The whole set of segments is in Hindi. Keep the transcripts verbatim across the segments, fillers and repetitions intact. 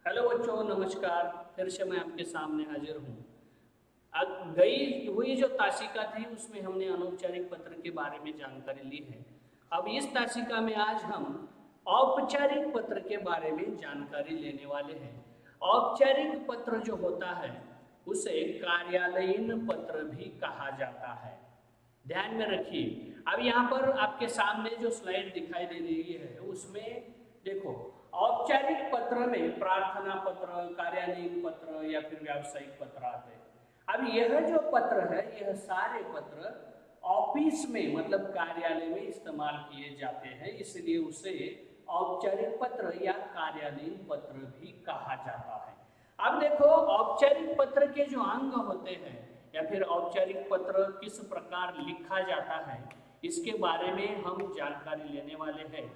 हेलो बच्चों, नमस्कार। फिर से मैं आपके सामने हाजिर हूँ। अब गई हुई जो तासिका थी उसमें हमने अनौपचारिक पत्र के बारे में जानकारी ली है। अब इस तासिका में आज हम औपचारिक पत्र के बारे में जानकारी लेने वाले हैं। औपचारिक पत्र जो होता है उसे कार्यालयीन पत्र भी कहा जाता है। ध्यान में रखिए। अब यहाँ पर आपके सामने जो स्लाइड दिखाई दे रही है उसमें देखो, औपचारिक पत्र में प्रार्थना पत्र, कार्यालयीन पत्र या फिर व्यावसायिक पत्र आते हैं। अब यह जो पत्र है, यह सारे पत्र ऑफिस में मतलब कार्यालय में इस्तेमाल किए जाते हैं, इसलिए उसे औपचारिक पत्र या कार्यालयीन पत्र भी कहा जाता है। अब देखो, औपचारिक पत्र के जो अंग होते हैं या फिर औपचारिक पत्र किस प्रकार लिखा जाता है, इसके बारे में हम जानकारी लेने वाले हैं।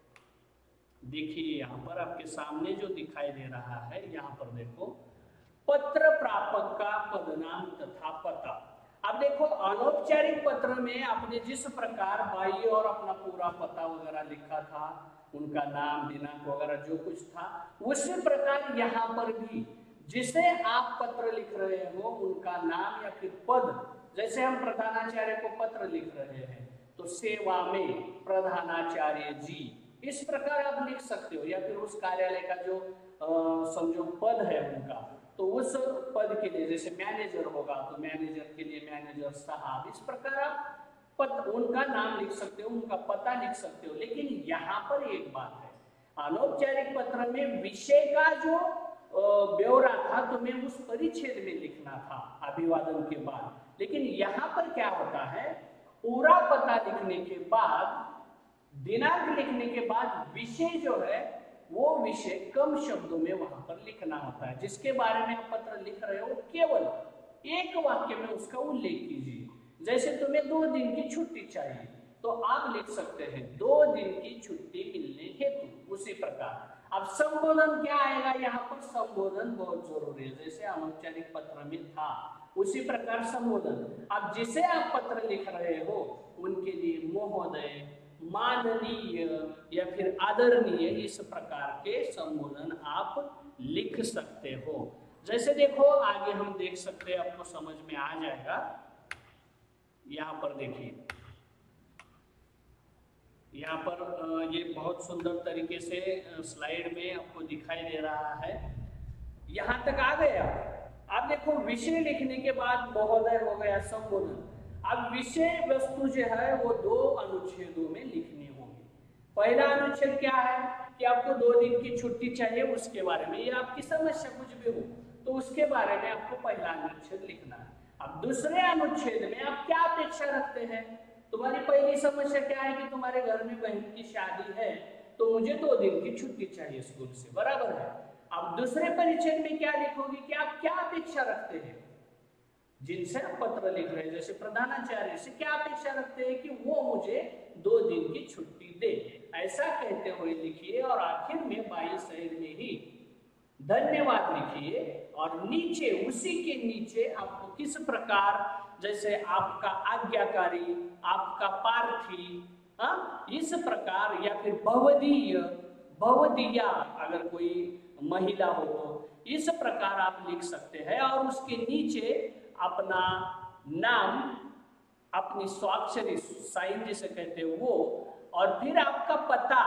देखिए यहाँ पर आपके सामने जो दिखाई दे रहा है, यहाँ पर देखो, पत्र प्रापक का पदनाम तथा पता। अब देखो, अनौपचारिक पत्र में आपने जिस प्रकार बाई और अपना पूरा पता वगैरह लिखा था, उनका नाम, दिनांक वगैरह जो कुछ था, उसी प्रकार यहाँ पर भी जिसे आप पत्र लिख रहे हो उनका नाम या फिर पद, जैसे हम प्रधानाचार्य को पत्र लिख रहे हैं तो सेवा में प्रधानाचार्य जी, इस प्रकार आप लिख सकते हो। या फिर उस कार्यालय का जो समझो पद है उनका, तो उस पद के लिए जैसे मैनेजर होगा तो मैनेजर के लिए मैनेजर साहब, इस प्रकार आप पद उनका नाम लिख सकते हो, उनका पता लिख सकते हो। लेकिन यहाँ पर एक बात है, अनौपचारिक पत्र में विषय का जो ब्यौरा था तुम्हें उस परिच्छेद में लिखना था अभिवादन के बाद। लेकिन यहाँ पर क्या होता है, पूरा पता लिखने के बाद, दिनांक लिखने के बाद विषय जो है वो विषय कम शब्दों में वहां पर लिखना होता है। जिसके बारे में आप पत्र लिख रहे हो केवल एक वाक्य में उसका उल्लेख कीजिए। जैसे तुम्हें दो दिन की छुट्टी चाहिए तो आप लिख सकते हैं दो दिन की छुट्टी मिलने हेतु। उसी प्रकार अब संबोधन क्या आएगा, यहाँ पर संबोधन बहुत जरूरी है, जैसे अनौपचारिक पत्र में था उसी प्रकार संबोधन। अब जिसे आप पत्र लिख रहे हो उनके लिए महोदय, माननीय या फिर आदरणीय, इस प्रकार के संबोधन आप लिख सकते हो। जैसे देखो, आगे हम देख सकते हैं, आपको समझ में आ जाएगा। यहाँ पर देखिए, यहाँ पर ये बहुत सुंदर तरीके से स्लाइड में आपको दिखाई दे रहा है। यहाँ तक आ गया। अब देखो, विषय लिखने के बाद महोदय हो गया, संबोधन। अब विषय वस्तु जो है वो दो अनुच्छेदों में लिखनी होगी। पहला अनुच्छेद क्या है कि आपको दो दिन की छुट्टी चाहिए, उसके बारे में, या आपकी समस्या कुछ भी हो तो उसके बारे में आपको पहला अनुच्छेद लिखना है। अब दूसरे अनुच्छेद में आप क्या अपेक्षा रखते हैं, तुम्हारी पहली समस्या क्या है कि तुम्हारे घर में बहन की शादी है तो मुझे दो दिन की छुट्टी चाहिए स्कूल से, बराबर है। अब दूसरे परिच्छेद में क्या लिखोगे कि आप क्या अपेक्षा रखते हैं, जिनसे आप पत्र लिख रहे हैं, जैसे प्रधानाचार्य से क्या अपेक्षा रखते हैं कि वो मुझे दो दिन की छुट्टी दे, ऐसा कहते हुए लिखिए। और आखिर में बाई साइड में ही धन्यवाद लिखिए और नीचे, उसी के नीचे आपको किस प्रकार, जैसे आपका आज्ञाकारी, आपका पार्थी, हाँ, इस प्रकार, या फिर भवदीय, भवदीया अगर कोई महिला हो तो इस प्रकार आप लिख सकते हैं। और उसके नीचे अपना नाम, अपनी स्वाक्षरी, साइन जिसे कहते हैं वो, और फिर आपका पता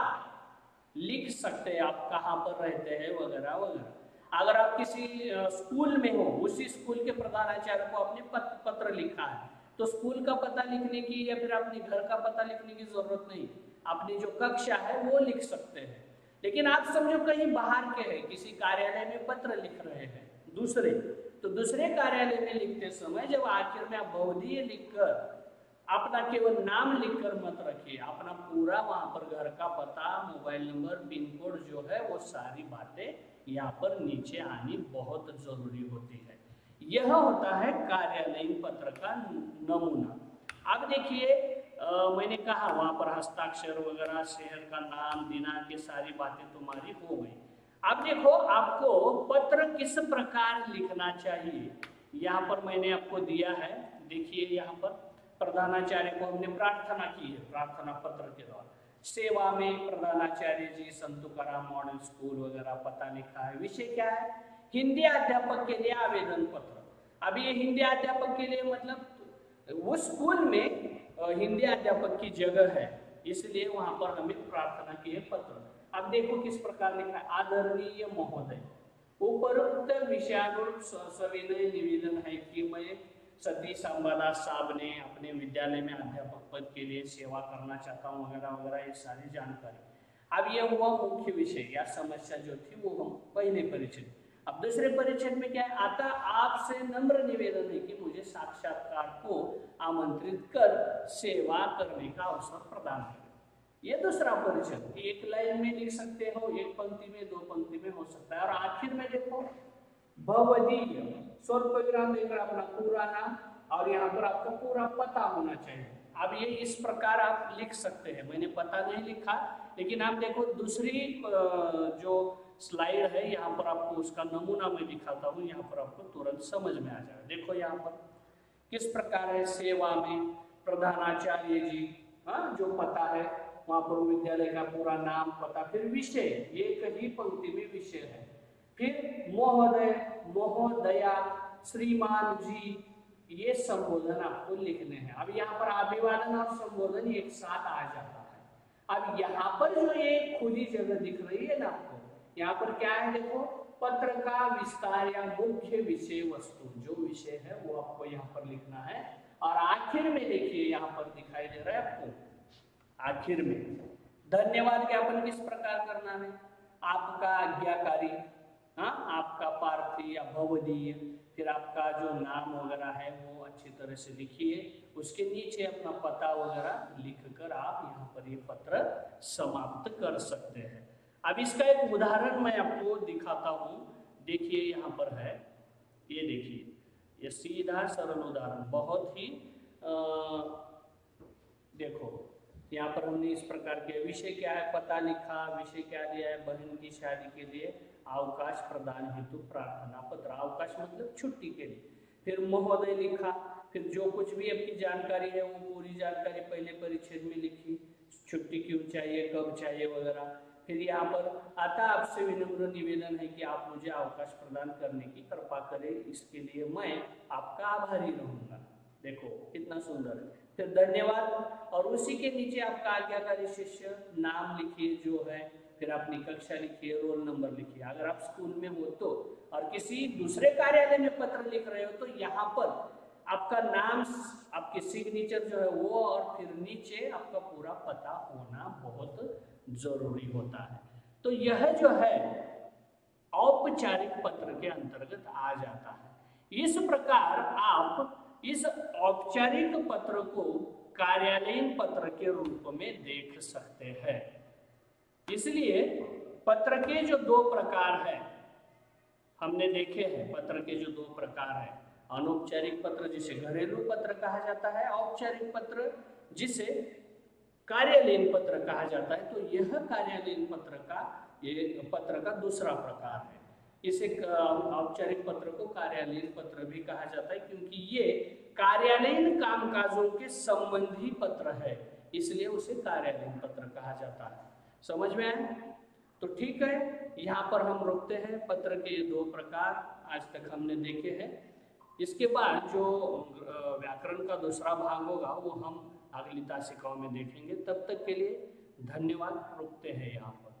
लिख सकते हैं, आप कहाँ पर रहते हैं वगैरह वगैरह। अगर आप किसी स्कूल में हो, उसी स्कूल के प्रधानाचार्य को आपने पत्र लिखा है तो स्कूल का पता लिखने की या फिर अपने घर का पता लिखने की जरूरत नहीं, अपनी जो कक्षा है वो लिख सकते हैं। लेकिन आप समझो कहीं बाहर के हैं, किसी कार्यालय में पत्र लिख रहे हैं दूसरे, तो दूसरे कार्यालय में लिखते समय जब आखिर में आप बहुधीय लिखकर अपना केवल नाम लिखकर मत रखिए, अपना पूरा वहां पर घर का पता, मोबाइल नंबर, पिन कोड जो है वो सारी बातें यहाँ पर नीचे आनी बहुत जरूरी होती है। यह होता है कार्यालयीन पत्र का नमूना। अब देखिए, मैंने कहा वहां पर हस्ताक्षर वगैरह, शहर का नाम, दिनांक, ये सारी बातें तुम्हारी हो गई। अब देखो, आपको पत्र किस प्रकार लिखना चाहिए, यहाँ पर मैंने आपको दिया है। देखिए, यहाँ पर प्रधानाचार्य को हमने प्रार्थना की है, प्रार्थना पत्र के द्वारा। सेवा में प्रधानाचार्य जी, संत तुकाराम मॉडल स्कूल वगैरह पता लिखा है। विषय क्या है? हिंदी अध्यापक के लिए आवेदन पत्र। अब ये हिंदी अध्यापक के लिए मतलब वो स्कूल में हिंदी अध्यापक की जगह है, इसलिए वहां पर हमें प्रार्थना की है पत्र। अब देखो किस प्रकार लिखा है। आदरणीय महोदय, उपरोक्त विषयानुरूप सविनय निवेदन है कि मैं सतीश अंबादास साहब ने अपने विद्यालय में अध्यापक पद के लिए सेवा करना चाहता हूँ वगैरह वगैरह, ये सारी जानकारी। अब ये हुआ मुख्य विषय या समस्या जो थी वो हम पहले परिचय। अब दूसरे परिचय में क्या है? आता आपसे नम्र निवेदन है कि मुझे साक्षात्कार को आमंत्रित कर सेवा करने का अवसर प्रदान करें। ये दूसरा परिचय एक लाइन में लिख सकते हो, एक पंक्ति में, दो पंक्ति में हो सकता है। और आखिर में देखो भवदीय स्वल्प विराम देकर अपना पूरा नाम और यहाँ पर आपका पूरा पता होना चाहिए। अब ये इस प्रकार आप लिख सकते हैं। मैंने पता नहीं लिखा, लेकिन आप देखो दूसरी जो स्लाइड है यहाँ पर आपको उसका नमूना मैं दिखाता हूँ, यहाँ पर आपको तुरंत समझ में आ जाएगा। देखो यहाँ पर किस प्रकार है। सेवा में प्रधानाचार्य जी, हाँ, जो पता है वहाँ पर विद्यालय का पूरा नाम, पता, फिर विषय, एक ही पंक्ति में विषय है। फिर महोदय, महोदया, श्रीमान जी, ये संबोधन आपको लिखने हैं। अब यहाँ पर अभिवादन और संबोधन एक साथ आ जाता है। अब यहाँ पर जो ये खुली जगह दिख रही है ना आपको, यहाँ पर क्या है देखो, पत्र का विस्तार या मुख्य विषय वस्तु, जो विषय है वो आपको यहाँ पर लिखना है। और आखिर में देखिए यहाँ पर दिखाई दे रहा है आपको, आखिर में धन्यवाद ज्ञापन किस प्रकार करना है। आपका आज्ञाकारी, हाँ, आपका पार्थी या भवदीय, फिर आपका जो नाम वगैरह है वो अच्छी तरह से लिखिए। उसके नीचे अपना पता वगैरह लिखकर आप यहाँ पर ये पत्र समाप्त कर सकते हैं। अब इसका एक उदाहरण मैं आपको दिखाता हूँ। देखिए यहाँ पर है, ये देखिए, ये सीधा सरल उदाहरण, बहुत ही आ, देखो यहाँ पर हमने इस प्रकार के विषय क्या है, पता लिखा, विषय क्या दिया है, बहन की शादी के लिए अवकाश प्रदान हेतु प्रार्थना पत्र, अवकाश मतलब छुट्टी के लिए। फिर महोदय लिखा, फिर जो कुछ भी आपकी जानकारी है वो पूरी जानकारी पहले परिच्छेद में लिखी, छुट्टी क्यों चाहिए, कब चाहिए वगैरह। फिर यहाँ पर आता आपसे विनम्र निवेदन है कि आप मुझे अवकाश प्रदान करने की कृपा करें, इसके लिए मैं आपका आभारी रहूंगा। देखो कितना सुंदर है। फिर धन्यवाद, और उसी के नीचे आपका आज्ञाकारी शिष्य, नाम लिखिए जो है, फिर अपनी कक्षा लिखिए, रोल नंबर लिखिए। अगर आप स्कूल में हो तो, और किसी दूसरे कार्यालय में पत्र लिख रहे हो तो यहाँ पर आपका नाम, आपके सिग्नेचर जो है वो, और फिर नीचे आपका पूरा पता होना बहुत जरूरी होता है। तो यह जो है औपचारिक पत्र के अंतर्गत आ जाता है। इस प्रकार आप इस औपचारिक पत्र को कार्यालयीन पत्र के रूप में देख सकते हैं। इसलिए पत्र के जो दो प्रकार हैं हमने देखे हैं। पत्र के जो दो प्रकार हैं, अनौपचारिक पत्र जिसे घरेलू पत्र कहा जाता है, औपचारिक पत्र जिसे कार्यालयीन पत्र कहा जाता है। तो यह कार्यालयीन पत्र का ये पत्र का दूसरा प्रकार है। इसे औपचारिक पत्र को कार्यालयीन पत्र भी कहा जाता है, क्योंकि ये कार्यालयीन कामकाजों के संबंधी पत्र है, इसलिए उसे कार्यालयीन पत्र कहा जाता है। समझ में आया? तो ठीक है, यहाँ पर हम रुकते हैं। पत्र के दो प्रकार आज तक हमने देखे हैं। इसके बाद जो व्याकरण का दूसरा भाग होगा वो हम अगली तासिकाओं में देखेंगे। तब तक के लिए धन्यवाद, रुकते हैं यहाँ पर।